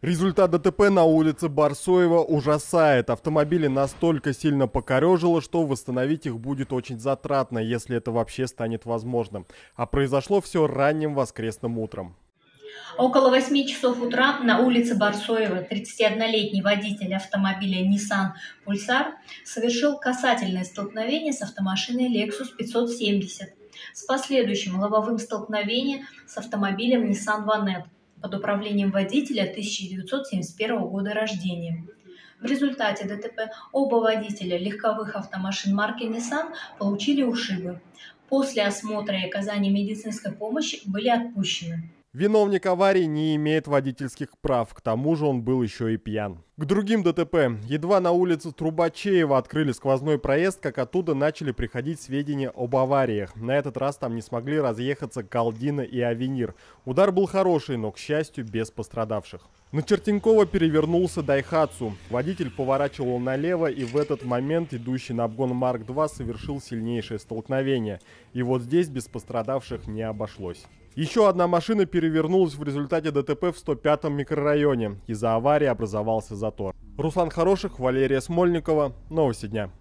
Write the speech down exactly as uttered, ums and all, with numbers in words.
Результат ДТП на улице Барсоева ужасает. Автомобили настолько сильно покорежило, что восстановить их будет очень затратно, если это вообще станет возможным. А произошло все ранним воскресным утром. Около восьми часов утра на улице Барсоева тридцатиоднолетний водитель автомобиля Nissan Pulsar совершил касательное столкновение с автомашиной Lexus пятьсот семьдесят с последующим лобовым столкновением с автомобилем Nissan Vanette под управлением водителя тысяча девятьсот семьдесят первого года рождения. В результате ДТП оба водителя легковых автомашин марки Nissan получили ушибы. После осмотра и оказания медицинской помощи были отпущены. Виновник аварии не имеет водительских прав, к тому же он был еще и пьян. К другим ДТП. Едва на улице Трубачеева открыли сквозной проезд, как оттуда начали приходить сведения об авариях. На этот раз там не смогли разъехаться Калдина и Авенир. Удар был хороший, но, к счастью, без пострадавших. На Чертенкова перевернулся Дайхатсу. Водитель поворачивал налево, и в этот момент идущий на обгон Марк два совершил сильнейшее столкновение. И вот здесь без пострадавших не обошлось. Еще одна машина перевернулась в результате ДТП в сто пятом микрорайоне. Из-за аварии образовался затор. Руслан Хороших, Валерия Смольникова. Новости дня.